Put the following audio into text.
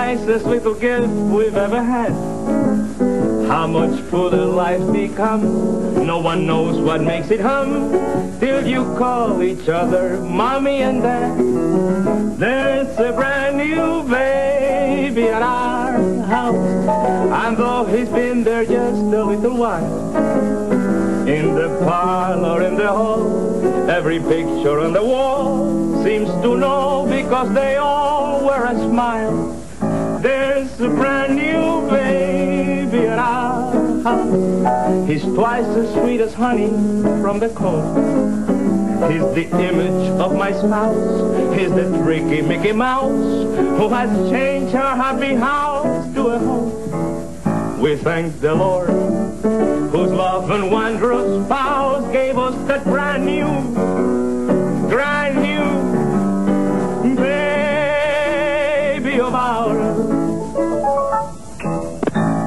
nicest little gift we've ever had. How much fuller life becomes, no one knows what makes it hum, till you call each other mommy and dad. There's a brand new baby at our house, and though he's been there just a little while, in the parlor, in the hall, every picture on the wall seems to know, because they all wear a smile. There's a brand new baby at our house. He's twice as sweet as honey from the comb. He's the image of my spouse. He's the tricky Mickey Mouse who has changed our happy house to a home. We thank the Lord, whose love and wondrous spouse gave us that brand new baby of ours.